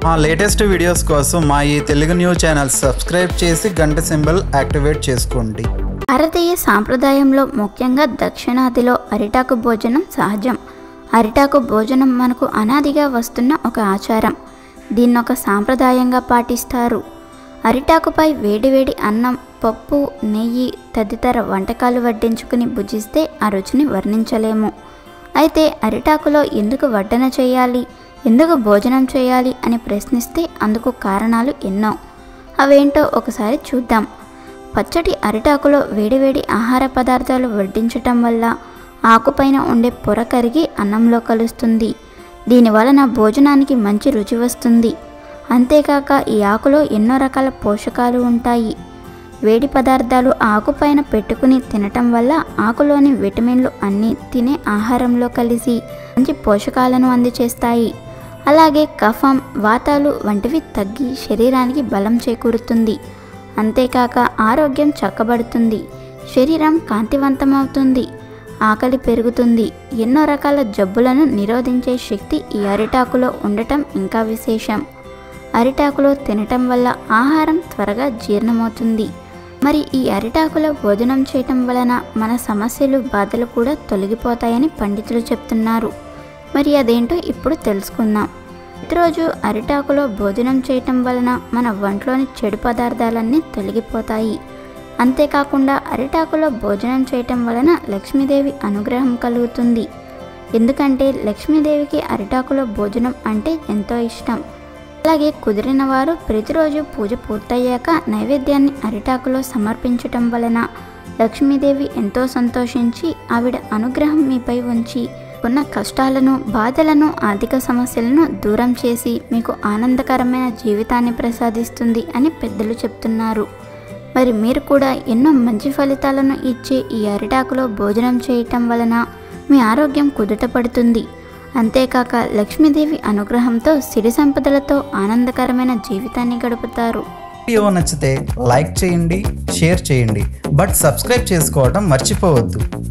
మా latest videos కోసం మా ఈ తెలుగు న్యూస్ ఛానల్ సబ్స్క్రైబ్ చేసి గంట సింబల్ యాక్టివేట్ చేసుకోండి. భారతీయ సాంప్రదాయంలో ముఖ్యంగా దక్షిణాదిలో అరిటాకు భోజనం సహజం. అరిటాకు భోజనం మనకు అనాదిగా వస్తున్న ఒక ఆచారం. దీన్ని ఒక సాంప్రదాయంగా పాటిస్తారు. అరిటాకుపై వేడివేడి అన్నం, పప్పు, నెయ్యి తదితర వంటకాలు వడ్డించుకుని భుజిస్తే ఆ రుచిని వర్ణించలేము. అయితే అరిటాకులో ఎందుకు వడ్డన చేయాలి, ఎందుకు భోజనం చేయాలి అని ప్రశ్నిస్తే అందుకు కారణాలు ఎన్నో. అవేంటో ఒకసారి చూద్దాం. పచ్చటి అరిటాకులో వేడివేడి ఆహార పదార్థాలు వడ్డించటం వల్ల ఆకుపైన ఉండే పొర కరిగి అన్నంలో కలుస్తుంది. దీనివలన భోజనానికి మంచి రుచి వస్తుంది. అంతేకాక ఈ ఆకులో ఎన్నో రకాల పోషకాలు ఉంటాయి. వేడి పదార్థాలు ఆకుపైన పెట్టుకుని తినటం వల్ల ఆకులోని విటమిన్లు అన్నీ తినే ఆహారంలో కలిసి మంచి పోషకాలను అందజేస్తాయి. అలాగే కఫం, వాతాలు వంటివి తగ్గి శరీరానికి బలం చేకూరుతుంది. అంతేకాక ఆరోగ్యం చక్కబడుతుంది, శరీరం కాంతివంతమవుతుంది, ఆకలి పెరుగుతుంది. ఎన్నో రకాల జబ్బులను నిరోధించే శక్తి ఈ అరిటాకులో ఉండటం ఇంకా విశేషం. అరిటాకులో తినటం వల్ల ఆహారం త్వరగా జీర్ణమవుతుంది. మరి ఈ అరిటాకులో భోజనం చేయటం వలన మన సమస్యలు, బాధలు కూడా తొలగిపోతాయని పండితులు చెప్తున్నారు. మరి అదేంటో ఇప్పుడు తెలుసుకుందాం. ప్రతిరోజు అరిటాకులో భోజనం చేయటం వలన మన వంటలోని చెడు పదార్థాలన్నీ తొలగిపోతాయి. అంతేకాకుండా అరిటాకులో భోజనం చేయటం వలన లక్ష్మీదేవి అనుగ్రహం కలుగుతుంది. ఎందుకంటే లక్ష్మీదేవికి అరిటాకులో భోజనం అంటే ఎంతో ఇష్టం. అలాగే కుదిరిన వారు ప్రతిరోజు పూజ పూర్తయ్యాక నైవేద్యాన్ని అరిటాకులో సమర్పించటం వలన లక్ష్మీదేవి ఎంతో సంతోషించి ఆవిడ అనుగ్రహం మీపై ఉంచి ఉన్న కష్టాలను, బాధలను, ఆర్థిక సమస్యలను దూరం చేసి మీకు ఆనందకరమైన జీవితాన్ని ప్రసాదిస్తుంది అని పెద్దలు చెప్తున్నారు. మరి మీరు కూడా ఎన్నో మంచి ఫలితాలను ఇచ్చే ఈ అరిటాకులో భోజనం చేయటం వలన మీ ఆరోగ్యం కుదుట పడుతుంది. అంతేకాక లక్ష్మీదేవి అనుగ్రహంతో సిరి సంపదలతో ఆనందకరమైన జీవితాన్ని గడుపుతారు. వీడియో నచ్చితే లైక్ చేయండి, షేర్ చేయండి, బట్ సబ్స్క్రైబ్ చేసుకోవడం మర్చిపోవద్దు.